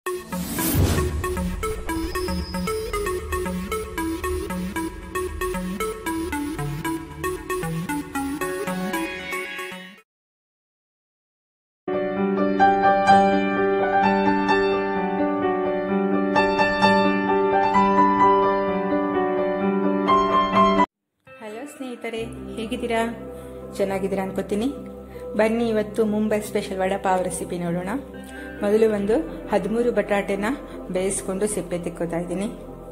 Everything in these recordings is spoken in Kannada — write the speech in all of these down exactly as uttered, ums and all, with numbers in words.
ಸ್ನೇಹಿತರೆ, ಹೇಗಿದ್ದೀರಾ? ಚೆನ್ನಾಗಿದ್ದೀರಾ ಅನ್ಕೋತೀನಿ. ಬನ್ನಿ ಇವತ್ತು ಮುಂಬೈ ಸ್ಪೆಷಲ್ ವಡಾಪಾವ್ ರೆಸಿಪಿ ನೋಡೋಣ. ಮೊದಲು ಒಂದು ಹದಿಮೂರು ಬಟಾಟೆನ ಬೇಯಿಸ್ಕೊಂಡು ಸಿಪ್ಪೆ ತೆಕ್ಕೋತಾ ಇದ್ದೀನಿ.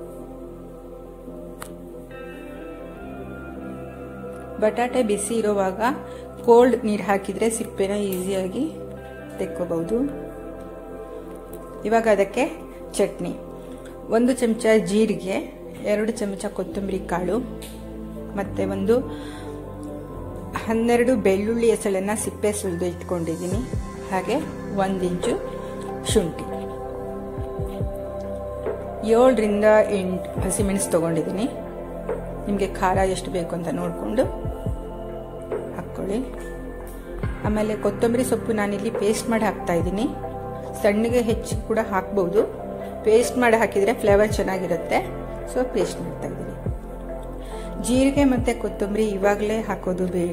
ಬಟಾಟೆ ಬಿಸಿ ಇರುವಾಗ ಕೋಲ್ಡ್ ನೀರು ಹಾಕಿದ್ರೆ ಸಿಪ್ಪೆನ ಈಸಿಯಾಗಿ ತೆಕ್ಕೋಬಹುದು. ಇವಾಗ ಅದಕ್ಕೆ ಚಟ್ನಿ, ಒಂದು ಚಮಚ ಜೀರಿಗೆ, ಎರಡು ಚಮಚ ಕೊತ್ತಂಬರಿ ಕಾಳು, ಮತ್ತೆ ಒಂದು ಹನ್ನೆರಡು ಬೆಳ್ಳುಳ್ಳಿ ಎಸಳನ್ನ ಸಿಪ್ಪೆ ಸುಲಿದು ಇಟ್ಕೊಂಡಿದ್ದೀನಿ. ಹಾಗೆ ಒಂದು ಇಂಚು ಶುಂಠಿ, ಏಳರಿಂದ ಎಂಟು ಹಸಿಮೆಣಸು ತಗೊಂಡಿದ್ದೀನಿ. ನಿಮಗೆ ಖಾರ ಎಷ್ಟು ಬೇಕು ಅಂತ ನೋಡಿಕೊಂಡು ಹಾಕ್ಕೊಳ್ಳಿ. ಆಮೇಲೆ ಕೊತ್ತಂಬರಿ ಸೊಪ್ಪು ನಾನಿಲ್ಲಿ ಪೇಸ್ಟ್ ಮಾಡಿ ಹಾಕ್ತಾ ಇದ್ದೀನಿ. ಸಣ್ಣಗೆ ಹೆಚ್ಚು ಕೂಡ ಹಾಕ್ಬೋದು. ಪೇಸ್ಟ್ ಮಾಡಿ ಹಾಕಿದರೆ ಫ್ಲೇವರ್ ಚೆನ್ನಾಗಿರುತ್ತೆ, ಸೊ ಪೇಸ್ಟ್ ಮಾಡ್ತಾ ಇದ್ದೀನಿ. ಜೀರಿಗೆ ಮತ್ತೆ ಕೊತ್ತಂಬರಿ ಇವಾಗಲೇ ಹಾಕೋದು ಬೇಡ.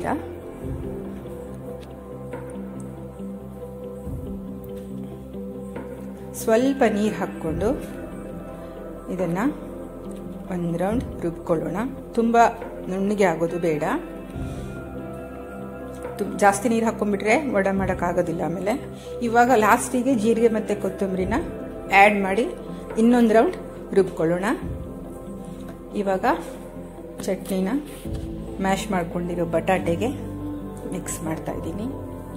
ಸ್ವಲ್ಪ ನೀರು ಹಾಕ್ಕೊಂಡು ಇದನ್ನ ಒಂದು ರೌಂಡ್ ರುಬ್ಕೊಳ್ಳೋಣ. ತುಂಬ ನುಣ್ಣಗೆ ಆಗೋದು ಬೇಡ. ಜಾಸ್ತಿ ನೀರು ಹಾಕೊಂಡ್ಬಿಟ್ರೆ ವಡೆ ಮಾಡೋಕ್ಕಾಗೋದಿಲ್ಲ. ಆಮೇಲೆ ಇವಾಗ ಲಾಸ್ಟಿಗೆ ಜೀರಿಗೆ ಮತ್ತು ಕೊತ್ತಂಬರಿನ ಆ್ಯಡ್ ಮಾಡಿ ಇನ್ನೊಂದು ರೌಂಡ್ ರುಬ್ಕೊಳ್ಳೋಣ. ಇವಾಗ ಚಟ್ನಿನ ಮ್ಯಾಶ್ ಮಾಡ್ಕೊಂಡಿರೋ ಬಟಾಟೆಗೆ ಮಿಕ್ಸ್ ಮಾಡ್ತಾ ಇದ್ದೀನಿ.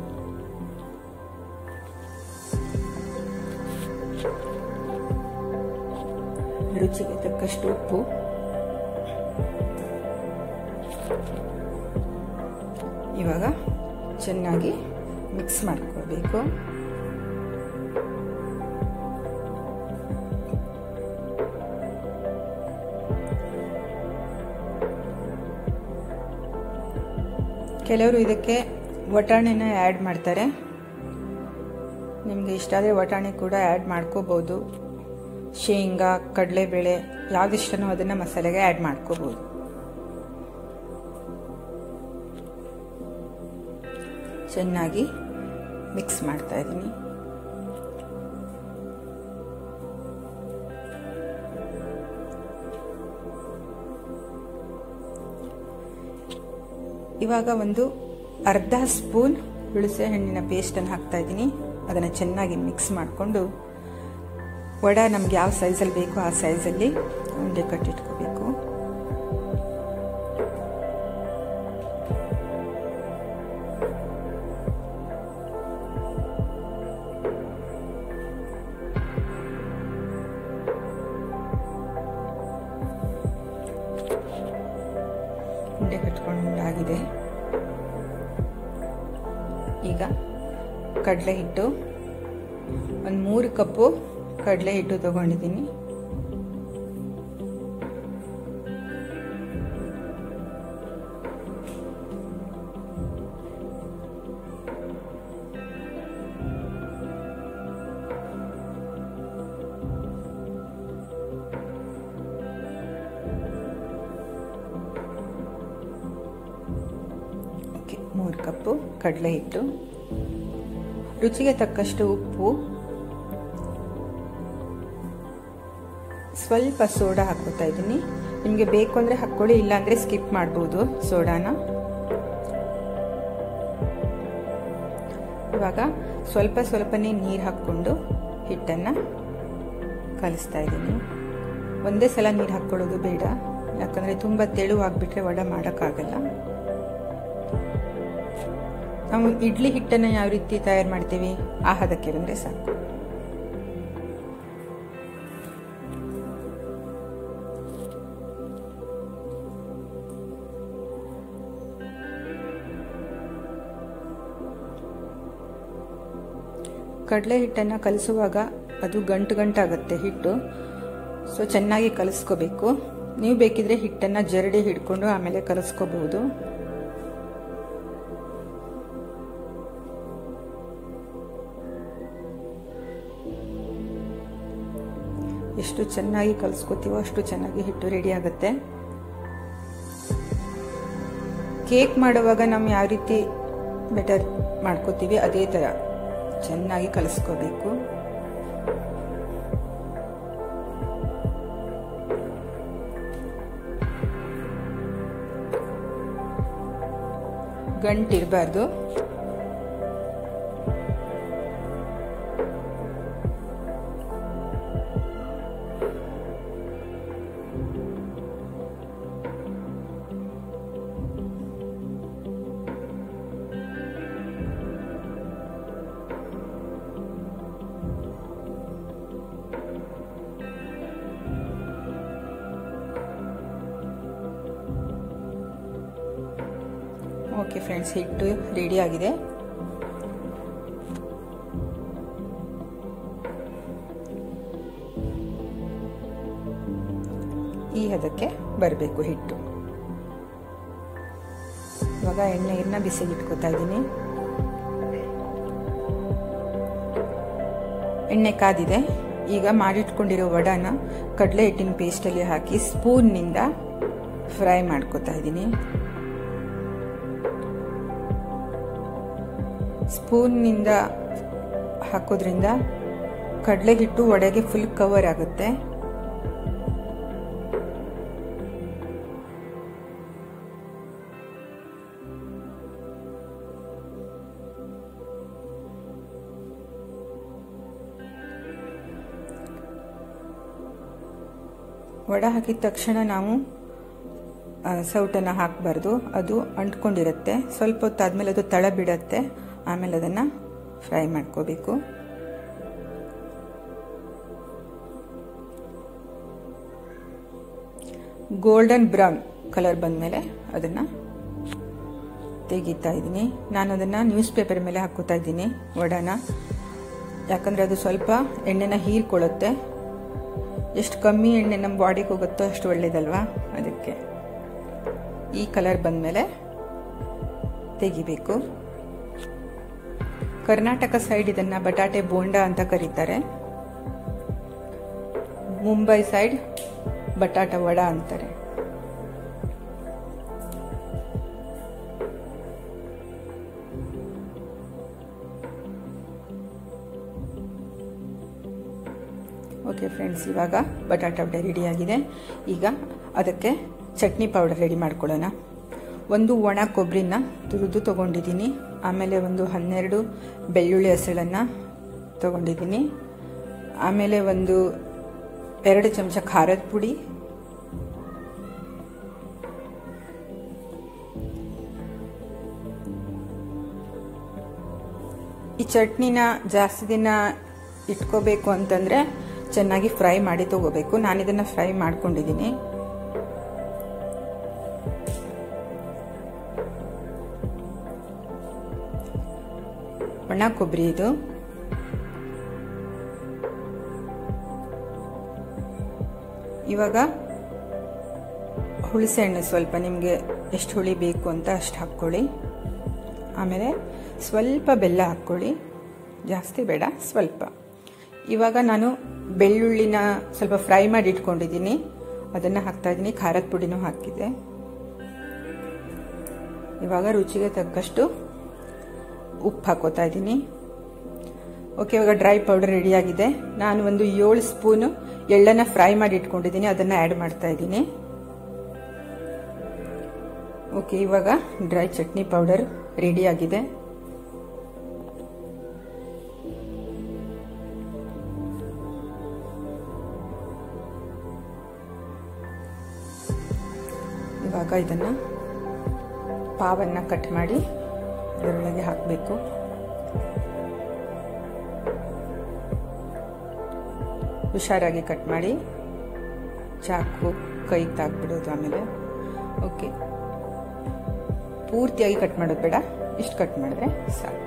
ರುಚಿಗೆ ತಕ್ಕಷ್ಟು ಉಪ್ಪು, ಇವಾಗ ಚೆನ್ನಾಗಿ ಮಿಕ್ಸ್ ಮಾಡ್ಕೋಬೇಕು. ಕೆಲವರು ಇದಕ್ಕೆ ವಟಾಣಿನ ಆ್ಯಡ್ ಮಾಡ್ತಾರೆ. ನಿಮಗೆ ಇಷ್ಟ ಆದರೆ ವಟಾಣಿ ಕೂಡ ಆ್ಯಡ್ ಮಾಡ್ಕೋಬೋದು. ಶೇಂಗಾ, ಕಡಲೆಬೇಳೆ ಯಾವುದಿಷ್ಟನೋ ಅದನ್ನು ಮಸಾಲೆಗೆ ಆ್ಯಡ್ ಮಾಡ್ಕೋಬೋದು. ಚೆನ್ನಾಗಿ ಮಿಕ್ಸ್ ಮಾಡ್ತಾ ಇದ್ದೀನಿ. ಇವಾಗ ಒಂದು ಅರ್ಧ ಸ್ಪೂನ್ ಹುಣಸೆ ಹಣ್ಣಿನ ಪೇಸ್ಟನ್ನು ಹಾಕ್ತಾ ಇದ್ದೀನಿ. ಅದನ್ನು ಚೆನ್ನಾಗಿ ಮಿಕ್ಸ್ ಮಾಡಿಕೊಂಡು ವಡೆ ನಮ್ಗೆ ಯಾವ ಸೈಜಲ್ಲಿ ಬೇಕೋ ಆ ಸೈಜಲ್ಲಿ ಉಂಡೆ ಕಟ್ಟಿಟ್ಕೋಬೇಕು. ಉಂಡೆ ಕಟ್ಕೊಂಡಾಗಿದೆ. ಈಗ ಕಡಲೆ ಹಿಟ್ಟು, ಒಂದು ಮೂರು ಕಪ್ಪು ಕಡಲೆ ಹಿಟ್ಟು ತಗೊಂಡಿದ್ದೀನಿ. ಮೂರು ಕಪ್ಪು ಕಡಲೆ ಹಿಟ್ಟು, ರುಚಿಗೆ ತಕ್ಕಷ್ಟು ಉಪ್ಪು, ಸ್ವಲ್ಪ ಸೋಡಾ ಹಾಕೋತಾ ಇದ್ದೀನಿ. ನಿಮಗೆ ಬೇಕು ಅಂದರೆ ಹಾಕ್ಕೊಳ್ಳಿ, ಇಲ್ಲಾಂದರೆ ಸ್ಕಿಪ್ ಮಾಡ್ಬೋದು ಸೋಡಾನ. ಇವಾಗ ಸ್ವಲ್ಪ ಸ್ವಲ್ಪನೇ ನೀರು ಹಾಕ್ಕೊಂಡು ಹಿಟ್ಟನ್ನು ಕಲಿಸ್ತಾ ಇದ್ದೀನಿ. ಒಂದೇ ಸಲ ನೀರು ಹಾಕ್ಕೊಳ್ಳೋದು ಬೇಡ, ಯಾಕಂದರೆ ತುಂಬ ತೆಳುವಾಗಿಬಿಟ್ರೆ ವಡೆ ಮಾಡೋಕ್ಕಾಗಲ್ಲ. ನಾವು ಇಡ್ಲಿ ಹಿಟ್ಟನ್ನು ಯಾವ ರೀತಿ ತಯಾರು ಮಾಡ್ತೀವಿ ಆ ಹದಕ್ಕೆ ಬಂದರೆ ಸಾಕು. ಕಡಲೆ ಹಿಟ್ಟನ್ನು ಕಲಿಸುವಾಗ ಅದು ಗಂಟು ಗಂಟಾಗುತ್ತೆ ಹಿಟ್ಟು, ಸೊ ಚೆನ್ನಾಗಿ ಕಲಿಸ್ಕೋಬೇಕು. ನೀವು ಬೇಕಿದ್ರೆ ಹಿಟ್ಟನ್ನು ಜರಡಿ ಹಿಡ್ಕೊಂಡು ಆಮೇಲೆ ಕಲಿಸ್ಕೋಬಹುದು. ಎಷ್ಟು ಚೆನ್ನಾಗಿ ಕಲಿಸ್ಕೊತೀವೋ ಅಷ್ಟು ಚೆನ್ನಾಗಿ ಹಿಟ್ಟು ರೆಡಿ ಆಗುತ್ತೆ. ಕೇಕ್ ಮಾಡುವಾಗ ನಾವು ಯಾವ ರೀತಿ ಬೆಟರ್ ಮಾಡ್ಕೋತೀವಿ ಅದೇ ಥರ ಚೆನ್ನಾಗಿ ಕಲಿಸ್ಕೋಬೇಕು. ಗಂಟಿರಬಾರ್ದು. ಓಕೆ ಫ್ರೆಂಡ್ಸ್, ಹಿಟ್ಟು ರೆಡಿ ಆಗಿದೆ. ಈ ಹದಕ್ಕೆ ಬರಬೇಕು ಹಿಟ್ಟು. ಇವಾಗ ಎಣ್ಣೆಯನ್ನ ಬಿಸಿಗೆ ಇಟ್ಕೋತಾ ಇದ್ದೀನಿ. ಎಣ್ಣೆ ಕಾದಿದೆ. ಈಗ ಮಾಡಿಟ್ಕೊಂಡಿರೋ ವಡಾನ ಕಡಲೆ ಹಿಟ್ಟಿನ ಪೇಸ್ಟಲ್ಲಿ ಹಾಕಿ ಸ್ಪೂನ್ನಿಂದ ಫ್ರೈ ಮಾಡ್ಕೋತಾ ಇದ್ದೀನಿ. ಸ್ಪೂನ್ನಿಂದ ಹಾಕೋದ್ರಿಂದ ಕಡಲೆ ಹಿಟ್ಟು ವಡೆಗೆ ಫುಲ್ ಕವರ್ ಆಗುತ್ತೆ. ವಡೆ ಹಾಕಿದ ತಕ್ಷಣ ನಾವು ಸೌಟನ್ನು ಹಾಕಬಾರ್ದು, ಅದು ಅಂಟ್ಕೊಂಡಿರುತ್ತೆ. ಸ್ವಲ್ಪ ಹೊತ್ತಾದ್ಮೇಲೆ ಅದು ತಳ ಬಿಡತ್ತೆ. ಆಮೇಲೆ ಅದನ್ನು ಫ್ರೈ ಮಾಡ್ಕೋಬೇಕು. ಗೋಲ್ಡನ್ ಬ್ರೌನ್ ಕಲರ್ ಬಂದಮೇಲೆ ಅದನ್ನು ತೆಗಿತಾ ಇದ್ದೀನಿ. ನಾನು ಅದನ್ನು ನ್ಯೂಸ್ ಪೇಪರ್ ಮೇಲೆ ಹಾಕೋತಾ ಇದ್ದೀನಿ ವಡಾನ, ಯಾಕಂದರೆ ಅದು ಸ್ವಲ್ಪ ಎಣ್ಣೆನ ಹೀರ್ಕೊಳ್ಳುತ್ತೆ. ಎಷ್ಟು ಕಮ್ಮಿ ಎಣ್ಣೆ ನಮ್ಮ ಬಾಡಿಗೆ ಹೋಗುತ್ತೋ ಅಷ್ಟು ಒಳ್ಳೇದಲ್ವಾ, ಅದಕ್ಕೆ ಈ ಕಲರ್ ಬಂದಮೇಲೆ ತೆಗಿಬೇಕು. ಕರ್ನಾಟಕ ಸೈಡ್ ಇದನ್ನ ಬಟಾಟೆ ಬೋಂಡಾ ಅಂತ ಕರೀತಾರೆ. ಮುಂಬೈ ಸೈಡ್ ಬಟಾಟ ವಡ ಅಂತಾರೆ. ಓಕೆ ಫ್ರೆಂಡ್ಸ್, ಇವಾಗ ಬಟಾಟ ವಡೆ ರೆಡಿಯಾಗಿದೆ. ಈಗ ಅದಕ್ಕೆ ಚಟ್ನಿ ಪೌಡರ್ ರೆಡಿ ಮಾಡ್ಕೊಳ್ಳೋಣ. ಒಂದು ಒಣ ಕೊಬ್ಬರಿನ ತುರಿದು ತೊಗೊಂಡಿದ್ದೀನಿ. ಆಮೇಲೆ ಒಂದು ಹನ್ನೆರಡು ಬೆಳ್ಳುಳ್ಳಿ ಹಸಿಳನ್ನು ತೊಗೊಂಡಿದ್ದೀನಿ. ಆಮೇಲೆ ಒಂದು ಎರಡು ಚಮಚ ಖಾರದ ಪುಡಿ, ಈ ಚಟ್ನಿನ ಜಾಸ್ತಿ ದಿನ ಇಟ್ಕೋಬೇಕು ಅಂತಂದರೆ ಚೆನ್ನಾಗಿ ಫ್ರೈ ಮಾಡಿ ತಗೋಬೇಕು. ನಾನಿದನ್ನು ಫ್ರೈ ಮಾಡ್ಕೊಂಡಿದ್ದೀನಿ. ಒಣ ಕೊಬ್ಬರಿ ಇದು. ಇವಾಗ ಹುಣಸೆ ಹಣ್ಣು ಸ್ವಲ್ಪ ನಿಮಗೆ ಎಷ್ಟು ಹುಳಿ ಬೇಕು ಅಂತ ಅಷ್ಟು ಹಾಕ್ಕೊಳ್ಳಿ. ಆಮೇಲೆ ಸ್ವಲ್ಪ ಬೆಲ್ಲ ಹಾಕ್ಕೊಳ್ಳಿ, ಜಾಸ್ತಿ ಬೇಡ, ಸ್ವಲ್ಪ. ಇವಾಗ ನಾನು ಬೆಳ್ಳುಳ್ಳಿನ ಸ್ವಲ್ಪ ಫ್ರೈ ಮಾಡಿ ಇಟ್ಕೊಂಡಿದ್ದೀನಿ, ಅದನ್ನು ಹಾಕ್ತಾ ಇದ್ದೀನಿ. ಖಾರದ ಪುಡಿನೂ ಹಾಕಿದೆ. ಇವಾಗ ರುಚಿಗೆ ತಕ್ಕಷ್ಟು ಉಪ್ಪು ಹಾಕೋತಾ ಇದ್ದೀನಿ. ಓಕೆ, ಇವಾಗ ಡ್ರೈ ಪೌಡರ್ ರೆಡಿಯಾಗಿದೆ. ನಾನು ಒಂದು ಏಳು ಸ್ಪೂನು ಎಳ್ಳನ್ನು ಫ್ರೈ ಮಾಡಿ ಇಟ್ಕೊಂಡಿದ್ದೀನಿ, ಅದನ್ನು ಆ್ಯಡ್ ಮಾಡ್ತಾ ಇದ್ದೀನಿ. ಓಕೆ, ಇವಾಗ ಡ್ರೈ ಚಟ್ನಿ ಪೌಡರ್ ರೆಡಿಯಾಗಿದೆ. ಇವಾಗ ಇದನ್ನು ಪಾವನ್ನು ಕಟ್ ಮಾಡಿ ಅದರೊಳಗೆ ಹಾಕಬೇಕು. ಹುಷಾರಾಗಿ ಕಟ್ ಮಾಡಿ, ಚಾಕು ಕೈಗೆ ತಾಗ್ಬಿಡೋದು ಆಮೇಲೆ. ಓಕೆ, ಪೂರ್ತಿಯಾಗಿ ಕಟ್ ಮಾಡೋದು ಬೇಡ, ಇಷ್ಟು ಕಟ್ ಮಾಡಿದ್ರೆ ಸಾಕು.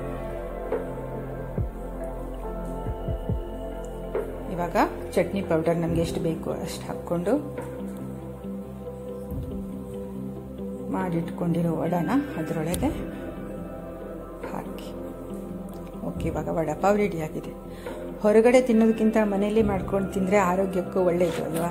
ಇವಾಗ ಚಟ್ನಿ ಪೌಡರ್ ನಮಗೆ ಎಷ್ಟು ಬೇಕು ಅಷ್ಟು ಹಾಕ್ಕೊಂಡು ಮಾಡಿಟ್ಕೊಂಡಿರೋ ವಡಾನ ಅದರೊಳಗೆ ಹಾಕಿ. ಓಕೆ, ಇವಾಗ ವಡಾಪಾವ್ ರೆಡಿಯಾಗಿದೆ. ಹೊರಗಡೆ ತಿನ್ನೋದಕ್ಕಿಂತ ಮನೆಯಲ್ಲೇ ಮಾಡ್ಕೊಂಡು ತಿಂದರೆ ಆರೋಗ್ಯಕ್ಕೂ ಒಳ್ಳೆಯದು ಅಲ್ವಾ.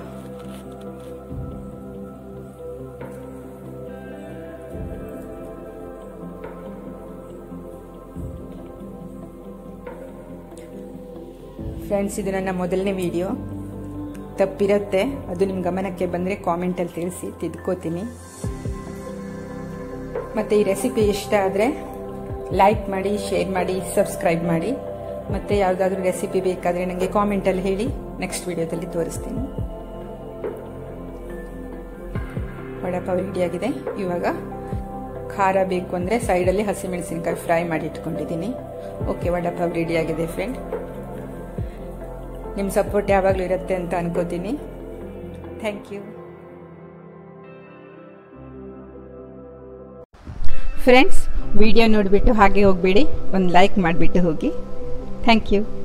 ಫ್ರೆಂಡ್ಸ್, ಇದು ನನ್ನ ಮೊದಲನೇ ವಿಡಿಯೋ. ತಪ್ಪಿರುತ್ತೆ, ಅದು ನಿಮ್ಮ ಗಮನಕ್ಕೆ ಬಂದರೆ ಕಾಮೆಂಟಲ್ಲಿ ತಿಳಿಸಿ, ತಿದ್ಕೋತೀನಿ. ಮತ್ತು ಈ ರೆಸಿಪಿ ಇಷ್ಟ ಆದರೆ ಲೈಕ್ ಮಾಡಿ, ಶೇರ್ ಮಾಡಿ, ಸಬ್ಸ್ಕ್ರೈಬ್ ಮಾಡಿ. ಮತ್ತು ಯಾವುದಾದ್ರೂ ರೆಸಿಪಿ ಬೇಕಾದರೆ ನನಗೆ ಕಾಮೆಂಟಲ್ಲಿ ಹೇಳಿ, ನೆಕ್ಸ್ಟ್ ವಿಡಿಯೋದಲ್ಲಿ ತೋರಿಸ್ತೀನಿ. ವಡಾಪಾವ್ ರೆಡಿಯಾಗಿದೆ. ಇವಾಗ ಖಾರ ಬೇಕು ಅಂದರೆ ಸೈಡಲ್ಲಿ ಹಸಿಮೆಣಸಿನಕಾಯಿ ಫ್ರೈ ಮಾಡಿ ಇಟ್ಕೊಂಡಿದ್ದೀನಿ. ಓಕೆ, ವಡಾಪಾವ್ ರೆಡಿಯಾಗಿದೆ ಫ್ರೆಂಡ್. ನಿಮ್ಮ ಸಪೋರ್ಟ್ ಯಾವಾಗಲೂ ಇರುತ್ತೆ ಅಂತ ಅನ್ಕೋತೀನಿ. Thank you friends. ವಿಡಿಯೋ ನೋಡಿಬಿಟ್ಟು ಹಾಗೆ ಹೋಗಬೇಡಿ, ಒಂದು ಲೈಕ್ ಮಾಡಿಬಿಟ್ಟು ಹೋಗಿ. Thank you.